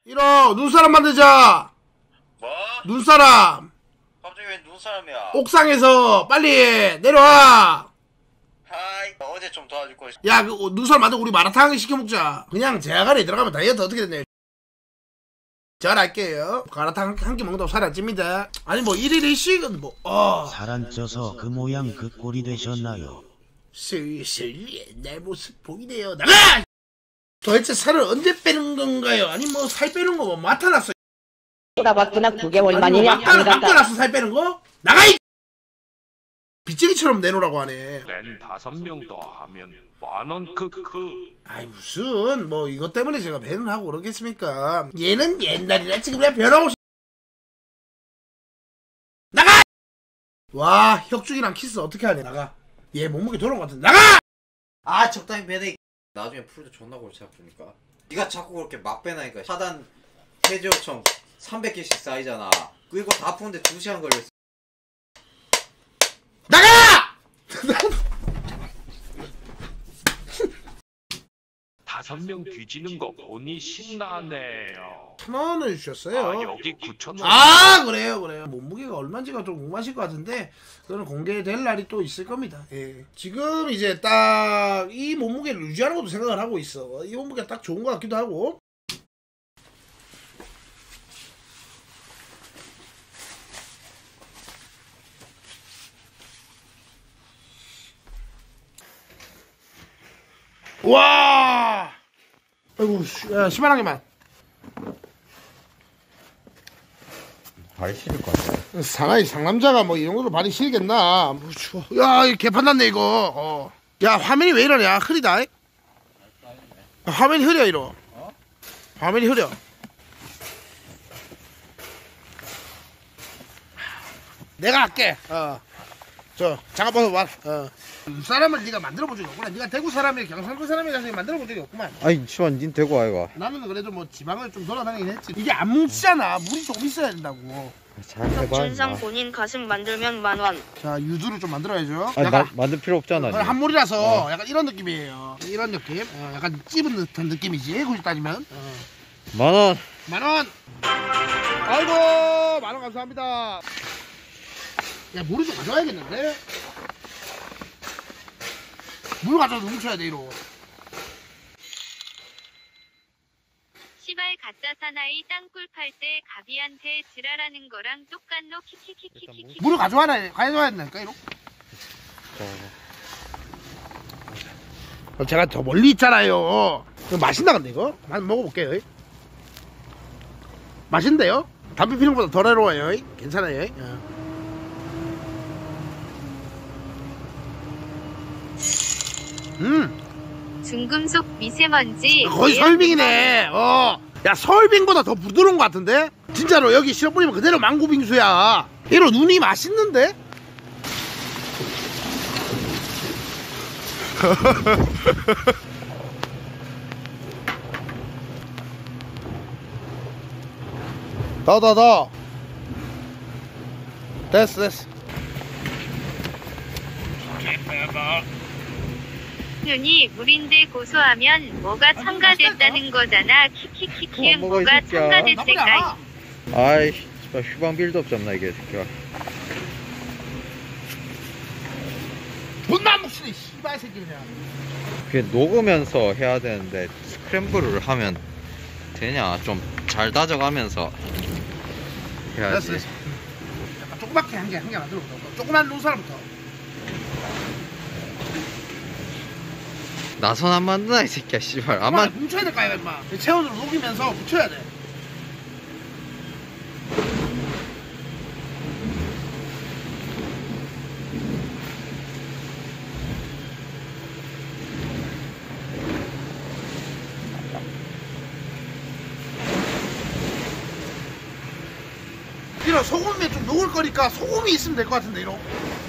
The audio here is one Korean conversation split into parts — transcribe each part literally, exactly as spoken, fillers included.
이러 눈사람 만들자. 뭐? 눈사람. 갑자기 왜 눈사람이야? 옥상에서 빨리 내려와. 하이, 어제 좀 도와줄 거 있어. 야, 그 눈사람 만들고 우리 마라탕 시켜 먹자. 그냥 제아가리 들어가면 다이어트 어떻게 됐나요? 잘할게요. 마라탕 한 끼 먹는다고 살이 안 찝니다. 아니 뭐 일일 일식은 뭐 어. 살 안 쪄서 그 모양 그 꼴이 되셨나요? 슬슬 옛날 모습 보이네요. 나가! 도대체 살을 언제 빼는 건가요? 아니 뭐 살 빼는 거 뭐 맡아놨어. 돌아봤구나. 구 개월 만이냐? 안 갔다. 맡아놨어 살 빼는 거? 나가! 이 빚쟁이처럼 내놓으라고 하네. 렌 다섯 명 더 하면 만원 크크. 아이 무슨 뭐 이것 때문에 제가 배는 하고 그러겠습니까? 얘는 옛날이나 지금이나 변하고 싶... 나가! 와 혁준이랑 키스 어떻게 하냐. 나가. 얘 몸무게 돌아온 것 같은데 나가! 아, 적당히 배내. 나중에 풀도 존나 골치 아프니까. 네가 자꾸 그렇게 막 빼나니까 하단 해지어청 삼백 개씩 쌓이잖아. 그리고 다 푸는데 두 시간 걸렸어. 나가! 다섯 명 뒤지는 거 보니 신나네요. 천 원을 주셨어요. 아, 여기 구천 원. 아 그래요 그래요. 몸무게가 얼마인지가 좀 궁금하실 것 같은데 그거는 공개될 날이 또 있을 겁니다. 예. 지금 이제 딱 이 몸무게를 유지하는 것도 생각을 하고 있어. 이 몸무게가 딱 좋은 것 같기도 하고. 와 아이고 야, 십만 개만. 발이 시릴 것 같아. 상하이 상남자가 뭐 이 정도로 발이 시리겠나. 뭐 추워. 야 이거 개판 났네 이거. 어. 야 화면이 왜 이러냐. 흐리다. 화면이 흐려 이러. 어? 화면이 흐려. 내가 할게. 어. 저 장갑 벗어 봐. 어. 사람을 네가 만들어 본 적이 없구나. 네가 대구 사람이 경상도 사람이 가서 만들어 본 적이 없구만. 아니, 시원, 닌 대구 아이가. 나는 그래도 뭐 지방을 좀 돌아다니긴 했지. 이게 안 뭉치잖아. 물이 조금 있어야 된다고. 잘 해봐. 혁준상 본인 가슴 만들면 만원. 자 유두를 좀 만들어야죠. 아니, 약간 마, 만들 필요 없잖아. 한 물이라서 어. 약간 이런 느낌이에요. 이런 느낌. 어, 약간 찝은 듯한 느낌이지. 굳이 따지면. 어. 만원. 만원. 아이고 만원 감사합니다. 야 물을 좀 가져와야겠는데. 물 가져와서 뭉쳐야 돼 이로. 시발 가짜 사나이 땅굴 팔 때 가비한테 지랄하는 거랑 똑같노 키키키키키키. 물을 가져와야 가져와야 된다니까 이로. 어, 제가 더 멀리 있잖아요. 이거 맛있나 근데 이거? 한번 먹어볼게요. 맛있는데요? 담배 피는 것보다 덜 해로워요. 괜찮아요. 어. 음 중금속 미세먼지. 거의 설빙이네. 어. 야 설빙보다 더 부드러운 것 같은데? 진짜로 여기 시럽 뿌리면 그대로 망고빙수야. 이로 눈이 맛있는데? 더 더 더 됐어 됐어. 눈이 물인데 고소하면 뭐가 첨가됐다는 거잖아. 키키키키. 어, 뭐가 뭐가 이 새끼야. 첨가됐을까? 아이, 씨발, 휴방 빌드업 잡나, 이게, 새끼야. 존나 묵시네 씨발 새끼 그냥. 그게 녹으면서 해야 되는데, 스크램블을 하면 되냐? 좀 잘 다져가면서 해야지. 됐어 됐어. 약간 조그맣게 한 개 한 개 만들어 볼까? 조그만 눈사람부터. 나선 안 만드나, 이 새끼야, 씨발. 아마 아마, 뭉쳐야 될 거 아니야 임마. 체온으로 녹이면서 붙여야 돼. 이런 소금에 좀 녹을 거니까 소금이 있으면 될 것 같은데 이런.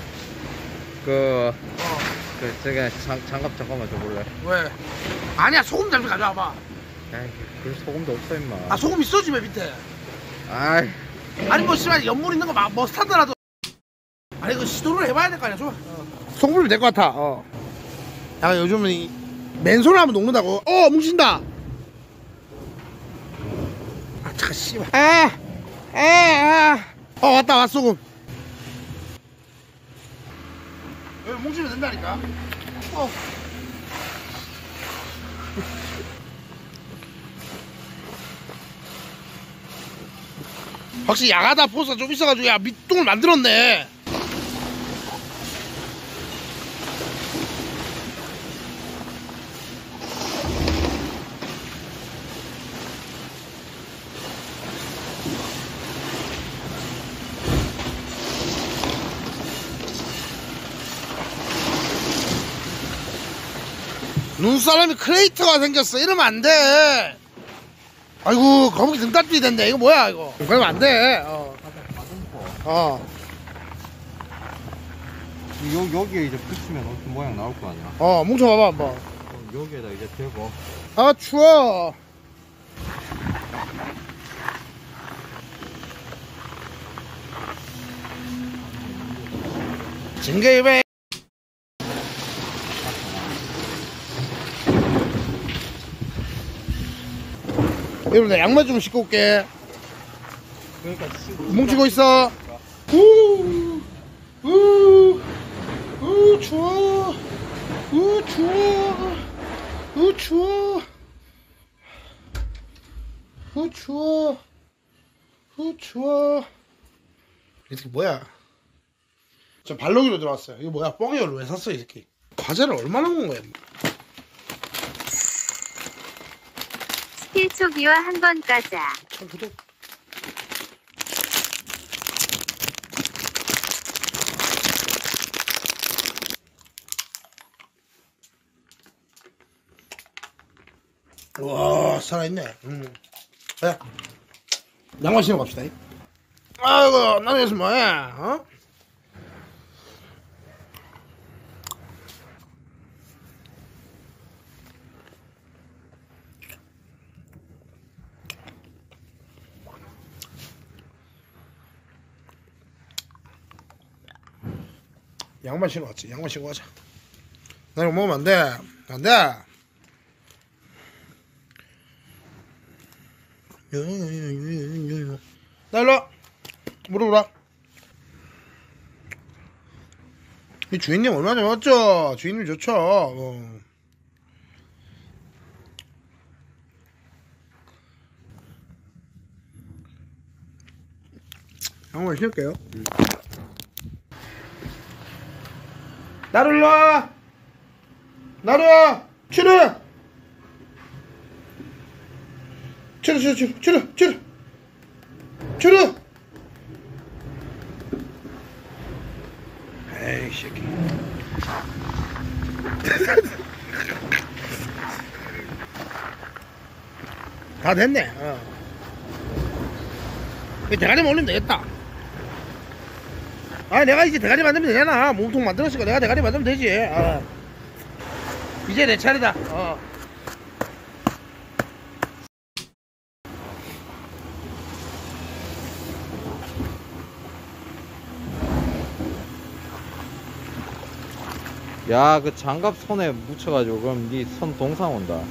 그, 어. 그, 저기, 장, 장갑 잠깐만 줘볼래? 왜? 아니야 소금 잠시 가져와봐. 에이, 그 소금도 없어, 임마. 아 소금 있어 집에 밑에. 아이. 아니 뭐 씨발 연물 있는 거 막 머스타드라도. 아니 이거 시도를 해봐야 될 거 아니야. 줘. 어. 소금이 될 것 같아. 어. 야 요즘은 이 맨손으로 하면 녹는다고. 어 뭉친다. 차 씨발. 아, 아, 아. 어 왔다 왔어 금. 여기 뭉치면 된다니까. 어. 확실히 야가다 포스가 좀 있어가지고 야 밑동을 만들었네. 눈사람이 크레이터가 생겼어. 이러면 안 돼. 아이고 거북이 등딱지 된대. 이거 뭐야 이거. 그러면 안 돼. 어. 어. 요, 여기에 이제 붙이면 어떤 모양 나올 거 아니야. 어 뭉쳐봐봐 한번. 어, 여기에다 이제 대고. 아 추워. 징계입에 여러분 나 양말 좀 신고 올게. 그러니까 뭉치고 있어. 우, 우, 우 추워. 우 추워. 우 추워. 우 추워. 우 추워. 이 새끼 뭐야? 저 발로기로 들어왔어요. 이거 뭐야? 뻥이얼로 왜 샀어 이 새끼? 과자를 얼마나 먹은 거야? 스킬 초기화 한 번 까자. 참 구독. 와 살아있네. 음. 야 양말 신고 갑시다. 아이고 나는 여기서 뭐해? 어? 양말 신고 왔지. 양말 신고 가자. 나 이거 먹으면 안 돼. 안 돼. 나 일로 와. 물어보라. 이 주인님 얼마나 좋았죠? 주인님 좋죠. 어. 양말 신을게요. 나를 일로 와. 나루야 치르 치르 치르 치르 치르 치르 치르. 에이 새끼. 다 됐네. 어. 대가리만 올리면 되겠다. 아 내가 이제 대가리 만들면 되잖아. 몸통 만들었으니까 내가 대가리 만들면 되지. 어. 이제 내 차례다. 어. 야, 그 장갑 손에 묻혀가지고 그럼 니 손 동상 온다.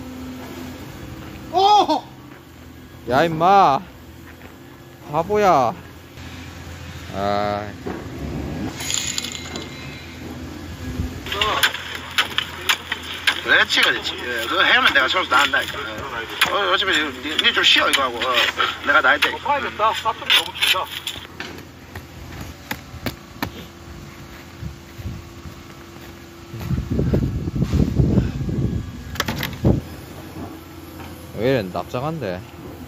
오! 야 임마 바보야. 아. 그렇지 그렇지. 예, 그거 해면 내가 손수 나간다니까. 어, 어차피 니, 니 좀 쉬어 이거 하고. 어, 내가 나야 돼. 봐야겠다. 사투리 너무 길다. 왜 이래 납작한데.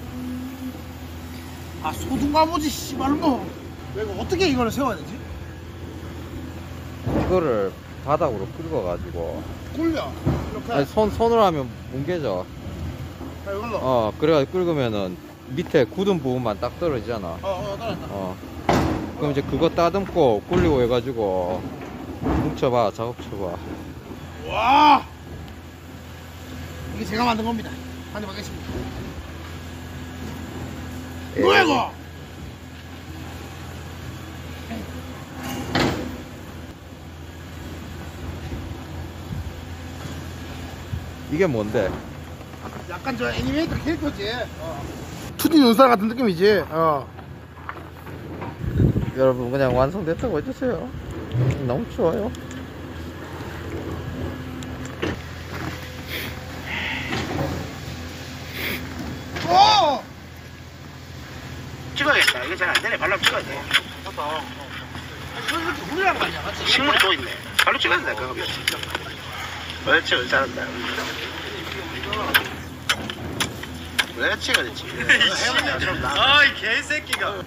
아 소중가 보지 씨발로. 내가 어떻게 이거를 세워야 되지? 이거를 바닥으로 긁어가지고 굴려 이렇게. 아니, 손, 손으로 하면 뭉개져. 자, 이걸로. 어, 어 그래가지고 긁으면은 밑에 굳은 부분만 딱 떨어지잖아. 어, 떨어졌다. 어 그럼 이제 그거 따듬고 굴리고 해가지고 뭉쳐봐. 작업 쳐봐. 와. 이게 제가 만든 겁니다. 한 대 받겠습니다. 뭐야 이거? 이게 뭔데? 약간 저 애니메이터 캐릭터지. 어. 투디 눈사람 같은 느낌이지. 어. 여러분 그냥 완성됐다고 해주세요. 너무 좋아요. 오! 찍어야겠다. 이거 잘 안 되네. 발로 찍어야 돼. 그렇게 물이란 말이야. 맞지? 식물이 또 있네. 발로 찍어야 된다. 그거. 그렇지. 그렇지. 잘한다. 그렇지. 그렇지. 해보면 내가 좀 나. 아이 개새끼가.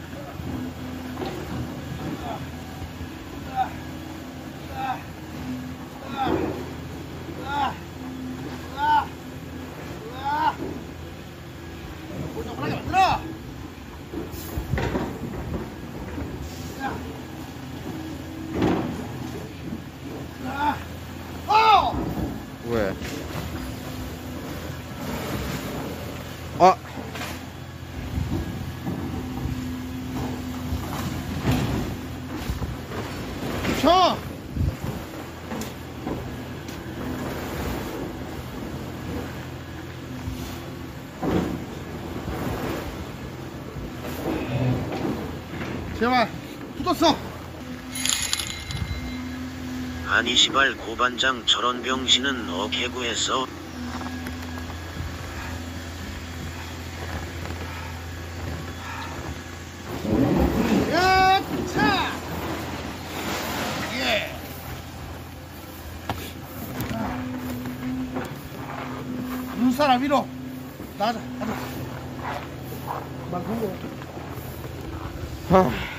왜? 아! 쳐! 제발 굳었어. 아니 시발 고반장 저런 병신은 어 개구했어. 야차! 예. 눈사람 위로 나가자. 가자. 막 보고. 하...